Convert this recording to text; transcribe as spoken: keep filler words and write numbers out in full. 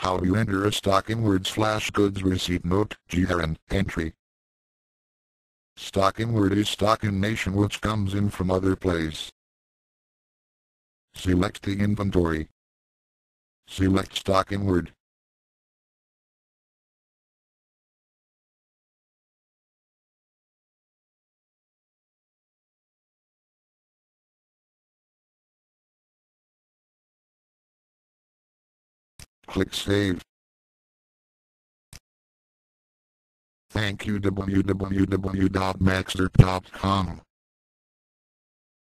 How you enter a stocking word slash goods receipt note G R N entry. Stocking word is stock information which comes in from other place. Select the inventory. Select stocking word. Click Save. Thank you w w w dot max erp dot com